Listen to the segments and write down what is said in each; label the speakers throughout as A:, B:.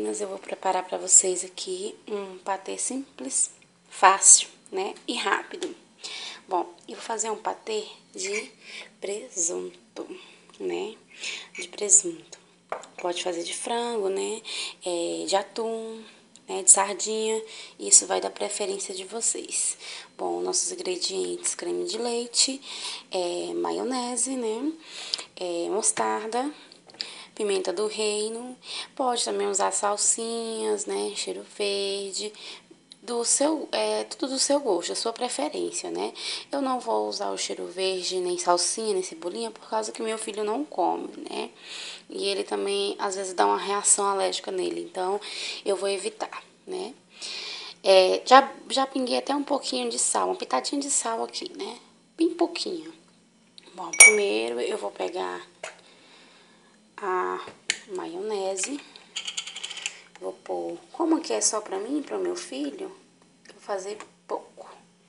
A: meninas, eu vou preparar para vocês aqui um patê simples, fácil, né, e rápido. Bom, eu vou fazer um patê de presunto, né, de presunto. Pode fazer de frango, né, de atum, né, de sardinha, isso vai da preferência de vocês. Bom, nossos ingredientes: creme de leite, maionese, né, mostarda, pimenta do reino, pode também usar salsinhas, né, cheiro verde, tudo do seu gosto, a sua preferência, né? Eu não vou usar o cheiro verde, nem salsinha, nem cebolinha, por causa que meu filho não come, né? E ele também, às vezes, dá uma reação alérgica nele, então eu vou evitar, né? Já pinguei até um pouquinho de sal, uma pitadinha de sal aqui, né? Bem pouquinho. Bom, primeiro eu vou pegar a maionese. Vou pôr, como que é só pra mim e pro meu filho, eu vou fazer pouco,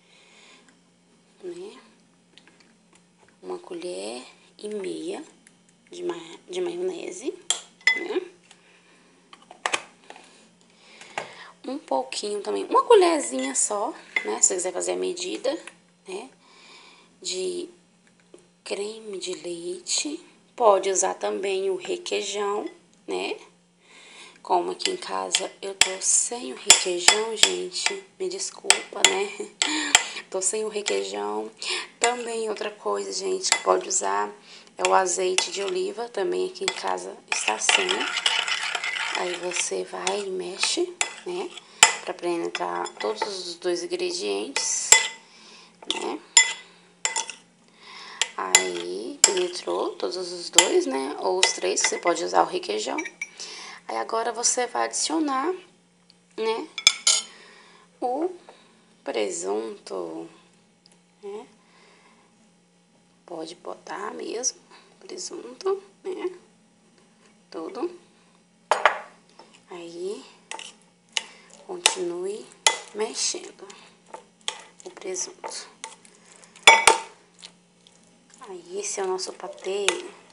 A: né? 1,5 colher de maionese, né? Um pouquinho também, uma colherzinha só, né? Se você quiser fazer a medida, né? De creme de leite. Pode usar também o requeijão, né? Como aqui em casa eu tô sem o requeijão, gente, me desculpa, né? Tô sem o requeijão. Também outra coisa, gente, que pode usar é o azeite de oliva, também aqui em casa está sem. Aí você vai e mexe, né? Pra penetrar todos os dois ingredientes, né? Aí penetrou todos os dois, né? Ou os três, você pode usar o requeijão. Aí agora você vai adicionar, né, o presunto, né? Pode botar mesmo presunto, né? Tudo. Aí continue mexendo o presunto. Aí esse é o nosso patê.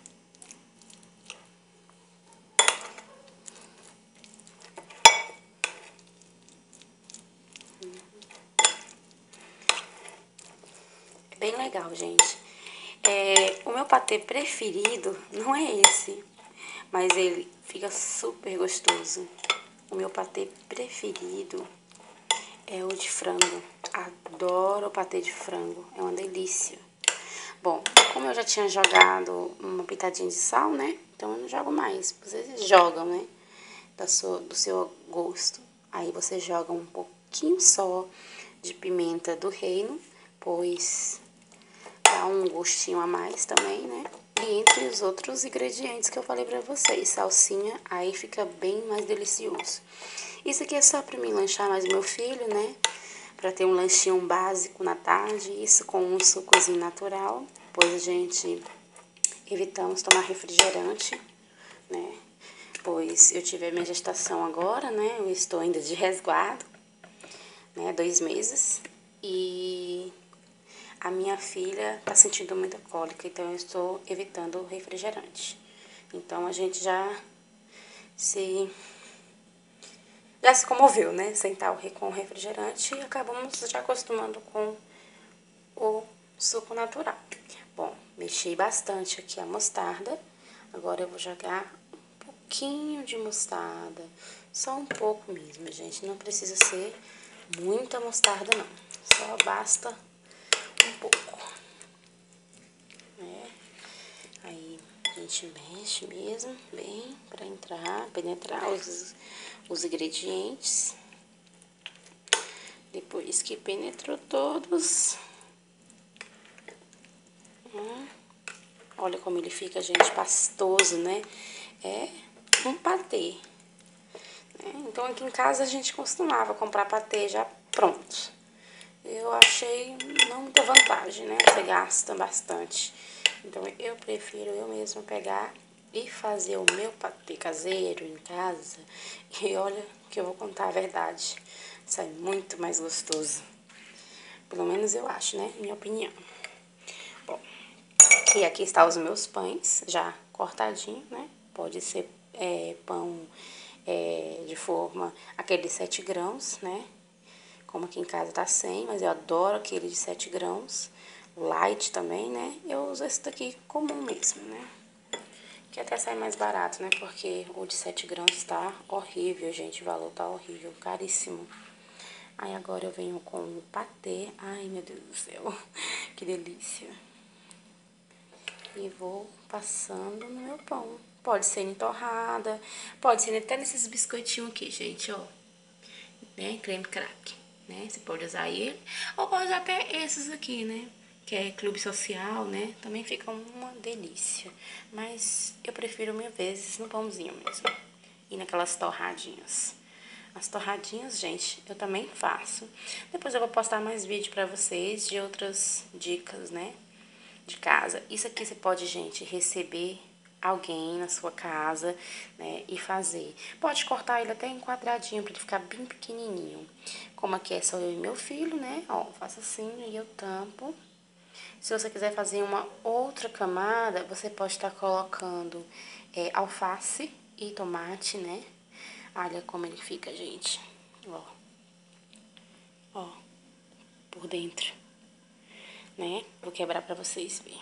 A: Bem legal, gente. O meu patê preferido não é esse, mas ele fica super gostoso. O meu patê preferido é o de frango. Adoro o patê de frango, é uma delícia. Bom, como eu já tinha jogado uma pitadinha de sal, né? Então eu não jogo mais. Vocês jogam, né? Do seu gosto. Aí você joga um pouquinho só de pimenta do reino, pois dá um gostinho a mais também, né? E entre os outros ingredientes que eu falei pra vocês, salsinha, aí fica bem mais delicioso. Isso aqui é só pra mim lanchar mais meu filho, né? Pra ter um lanchinho básico na tarde, isso com um sucozinho natural, pois a gente evitamos tomar refrigerante, né? Pois eu tive a minha gestação agora, né? Eu estou ainda de resguardo, né? 2 meses. E a minha filha tá sentindo muita cólica, então eu estou evitando o refrigerante. Então a gente se comoveu, né? Sentar com o refrigerante e acabamos já acostumando com o suco natural. Bom, mexi bastante aqui a mostarda. Agora eu vou jogar um pouquinho de mostarda. Só um pouco mesmo, gente. Não precisa ser muita mostarda, não. Só basta um pouco. Né? Aí a gente mexe mesmo bem para penetrar os ingredientes. Depois que penetrou todos, olha como ele fica, gente, pastoso, né? É um patê. Né? Então aqui em casa a gente costumava comprar patê já pronto. Eu achei não muita vantagem, né? Você gasta bastante. Então eu prefiro eu mesma pegar e fazer o meu patê caseiro em casa. E olha que eu vou contar a verdade, sai muito mais gostoso. Pelo menos eu acho, né? Minha opinião. Bom, e aqui está os meus pães já cortadinho, né? Pode ser pão forma aquele de 7 grãos, né? Como aqui em casa tá 100, mas eu adoro aquele de 7 grãos. Light também, né? Eu uso esse daqui comum mesmo, né? Que até sai mais barato, né? Porque o de 7 grãos tá horrível, gente. O valor tá horrível, caríssimo. Aí agora eu venho com o patê. Ai, meu Deus do céu. Que delícia. E vou passando no meu pão. Pode ser em torrada, pode ser até nesses biscoitinhos aqui, gente, ó. Né? Creme crack, né? Você pode usar ele. Ou pode usar até esses aqui, né? Que é clube social, né? Também fica uma delícia. Mas eu prefiro 1000 vezes no pãozinho mesmo. E naquelas torradinhas. As torradinhas, gente, eu também faço. Depois eu vou postar mais vídeo pra vocês de outras dicas, né? De casa. Isso aqui você pode, gente, receber alguém na sua casa, né, e fazer. Pode cortar ele até em quadradinho para ele ficar bem pequenininho. Como aqui é só eu e meu filho, né, ó, faço assim e eu tampo. Se você quiser fazer uma outra camada, você pode estar colocando alface e tomate, né. Olha como ele fica, gente. Ó. Ó. Por dentro. Né? Vou quebrar pra vocês verem.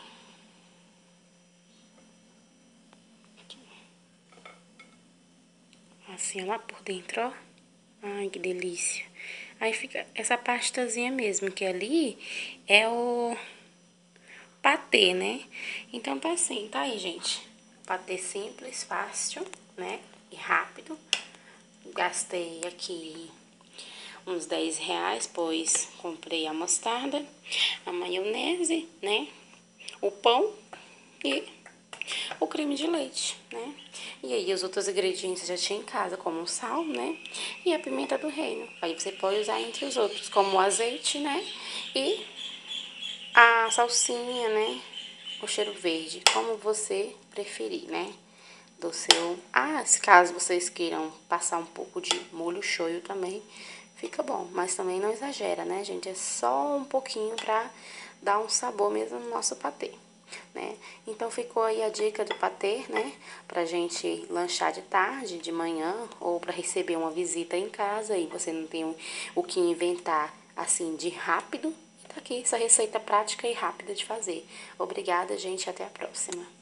A: Assim, lá por dentro, ó. Ai, que delícia. Aí fica essa pastazinha mesmo, que ali é o patê, né? Então, tá assim, tá aí, gente. Patê simples, fácil, né? E rápido. Gastei aqui uns R$ 10, pois comprei a mostarda, a maionese, né? O pão e o creme de leite, né? E aí os outros ingredientes eu já tinha em casa, como o sal, né? E a pimenta do reino. Aí você pode usar entre os outros, como o azeite, né? E a salsinha, né? O cheiro verde, como você preferir, né? Do seu... Ah, se caso vocês queiram passar um pouco de molho shoyu também, fica bom. Mas também não exagera, né, gente? É só um pouquinho pra dar um sabor mesmo no nosso patê, né? Então ficou aí a dica do patê, né? Pra gente lanchar de tarde, de manhã, ou pra receber uma visita em casa e você não tem o que inventar assim de rápido. Tá aqui essa receita prática e rápida de fazer. Obrigada, gente, até a próxima.